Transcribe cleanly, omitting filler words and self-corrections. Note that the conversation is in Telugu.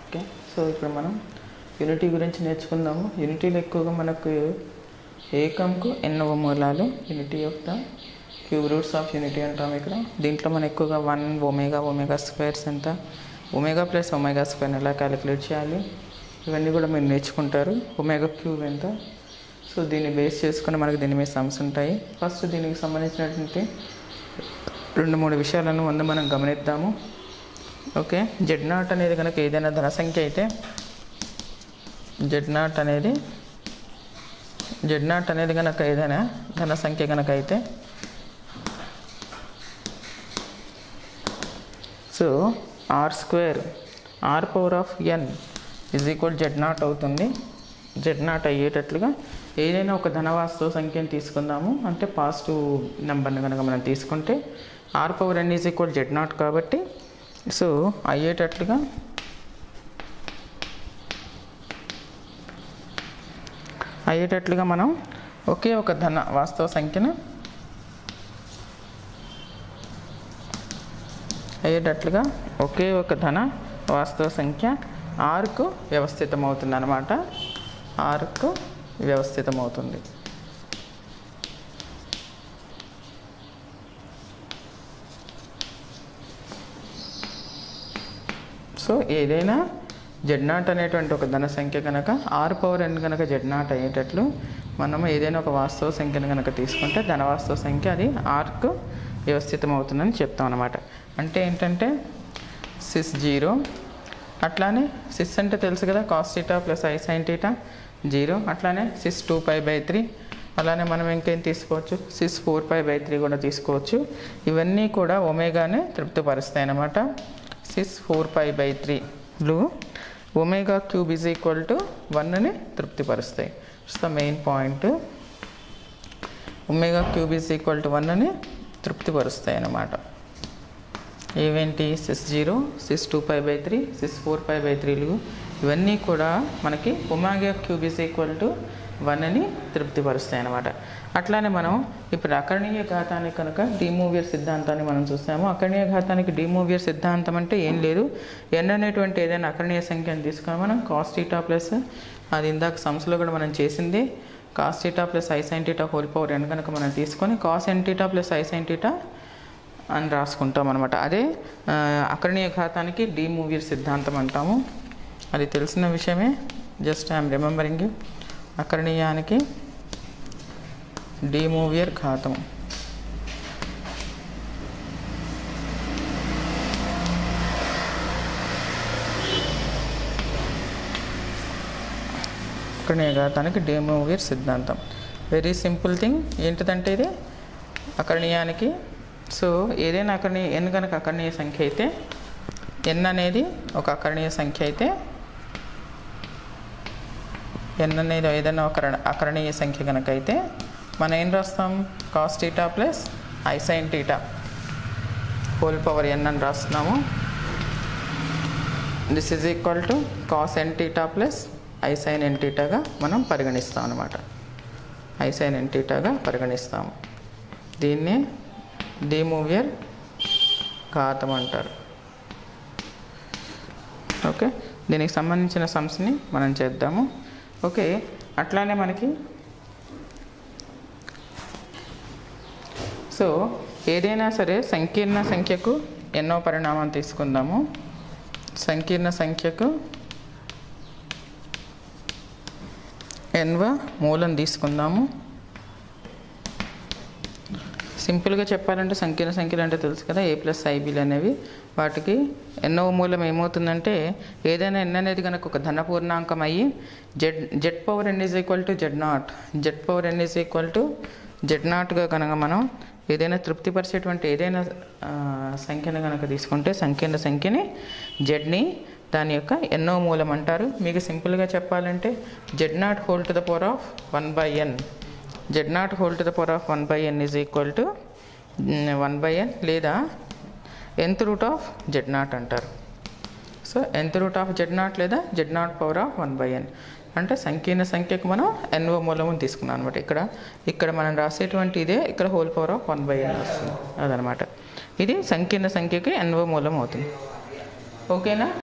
ఓకే, సో ఇప్పుడు మనం యూనిటీ గురించి నేర్చుకుందాము. యూనిటీలో ఎక్కువగా మనకు ఏకంకు ఎన్నవ మూలాలు, unity of the cube roots of unity అంటాం. ఇక్కడ దీంట్లో మనం ఎక్కువగా 1 ఒమేగా స్క్వేర్స్ ఎంత, ఒమేగా ప్లస్ ఒమేగా స్క్వేర్ ఎలా క్యాలిక్యులేట్ చేయాలి, ఇవన్నీ కూడా మీరు నేర్చుకుంటారు. ఒమేగా క్యూబ్ ఎంత, సో దీన్ని బేస్ చేసుకుని మనకు దీని మీద సమ్స్ ఉంటాయి. ఫస్ట్ దీనికి సంబంధించినటువంటి 2-3 విషయాలను ముందు మనం గమనిద్దాము. ఓకే, Z0 అనేది కనుక ఏదైనా ధన సంఖ్య అయితే, Z0 అనేది కనుక ఏదైనా ధన సంఖ్య కనుక అయితే, సో R² R⁴n = Z0 అవుతుంది. Z0 అయ్యేటట్లుగా ఏదైనా ఒక ధనవాస్తవ సంఖ్యను తీసుకుందాము. అంటే పాజిటివ్ నెంబర్ని కనుక మనం తీసుకుంటే R⁴n = Z0 కాబట్టి సో అయ్యేటట్లుగా మనం ఒకే ఒక ధన వాస్తవ సంఖ్యను Rకు వ్యవస్థితమవుతుంది అన్నమాట. Rకు వ్యవస్థితమవుతుంది. సో ఏదైనా Z0 అనేటువంటి ఒక ధన సంఖ్య కనుక R⁴n కనుక Z0 అయ్యేటట్లు మనం ఏదైనా ఒక వాస్తవ సంఖ్యను కనుక తీసుకుంటే ధన వాస్తవ సంఖ్య అది Rకు వ్యవస్థితం అవుతుందని చెప్తాం అన్నమాట. అంటే ఏంటంటే సిస్ 0, అట్లానే సిస్ అంటే తెలుసు కదా, cos θ + i sin θ 0, అట్లానే సిస్ 2π/3, అలానే మనం ఇంకేం తీసుకోవచ్చు, సిస్ 4π/3 కూడా తీసుకోవచ్చు. ఇవన్నీ కూడా ఒమేగానే తృప్తిపరుస్తాయి అన్నమాట. సిస్ 4π/3లు ఒమేగా క్యూబ్ = 1ని తృప్తిపరుస్తాయి. So main point, omega cube = 1ని తృప్తిపరుస్తాయి అన్నమాట. ఏవేంటి, సిస్ 0, సిస్ 2π/3, సిస్ 4π/3లు ఇవన్నీ కూడా మనకి ఒమేగా క్యూబ్ = 1ని తృప్తిపరుస్తాయి అన్నమాట. అట్లానే మనం ఇప్పుడు అకర్ణీయ ఘాతానికి కనుక డీమూవియర్ సిద్ధాంతాన్ని మనం చూసాము. అకర్ణీయ ఘాతానికి డీమూవియర్ సిద్ధాంతం అంటే ఏం లేదు, n అనేటువంటి ఏదైనా అకర్ణీయ సంఖ్యను తీసుకొని మనం cos θ ప్లస్, అది ఇందాక సంస్థలో కూడా మనం చేసింది, cos θ + i sin θ n కనుక మనం తీసుకొని cos nθ + i sin θ అని రాసుకుంటాం అనమాట. అదే అకర్ణీయ ఘాతానికి డీమూవియర్ సిద్ధాంతం అంటాము. అది తెలిసిన విషయమే, జస్ట్ ఐఎమ్ రిమెంబరింగ్ యూ. అకర్ణీయానికి డీమూవియర్ ఘాతం. అకర్ణీయ ఘాతానికి డీమూవియర్ సిద్ధాంతం వెరీ సింపుల్ థింగ్. ఏంటిదంటే ఇది అకర్ణీయానికి, సో ఏదైనా అకర్ణీయ n కనుక అకర్ణీయ సంఖ్య అయితే, n అనేది ఒక అకర్ణీయ సంఖ్య అయితే, n అనేది ఏదైనా ఒక అకర్ణీయ సంఖ్య కనుక అయితే మనం ఏం రాస్తాం, cos θ + i sin θ n అని రాస్తున్నాము. This is equal to cos nθ + i sin nθగా మనం పరిగణిస్తాం అన్నమాట. i sin nθగా పరిగణిస్తాము. దీన్ని డీమూవియర్ ఘాతం అంటారు. ఓకే, దీనికి సంబంధించిన సమ్స్ని మనం చేద్దాము. ఓకే, అట్లానే మనకి సో ఏదైనా సరే సంకీర్ణ సంఖ్యకు ఎన్నో పరిణామం తీసుకుందాము. సంకీర్ణ సంఖ్యకు nవ మూలం తీసుకుందాము. సింపుల్గా చెప్పాలంటే సంకీర్ణ సంఖ్యలు అంటే తెలుసు కదా, a + ib అనేవి, వాటికి ఎన్నవ మూలం ఏమవుతుందంటే ఏదైనా n అనేది కనుక ఒక ధన పూర్ణాంకం అయ్యి Zn = Z0గా కనుక మనం ఏదైనా తృప్తిపరిచేటువంటి ఏదైనా సంఖ్యను కనుక తీసుకుంటే సంకీర్ణ సంఖ్యని జడ్ని దాని యొక్క ఎన్నో మూలం అంటారు. మీకు సింపుల్గా చెప్పాలంటే Z0⁴1/n, Z0⁴1/n = 1/n లేదా nth రూట్ ఆఫ్ Z0 అంటారు. So nth root of Z0 లేదా Z0⁴1/n అంటే సంకీర్ణ సంఖ్యకు మనం nవ మూలము తీసుకున్నాం అనమాట. ఇక్కడ మనం రాసేటువంటి ఇదే ఇక్కడ ⁴1/n వస్తుంది అదనమాట. ఇది సంకీర్ణ సంఖ్యకి nవ మూలం అవుతుంది. ఓకేనా?